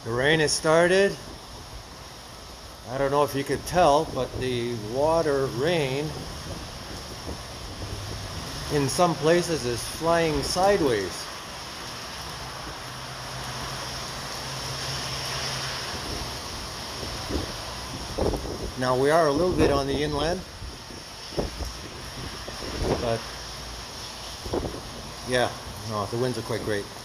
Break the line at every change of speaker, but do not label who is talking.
The rain has started. I don't know if you could tell, but the water rain in some places is flying sideways. Now we are a little bit on the inland, but yeah, no, the winds are quite great.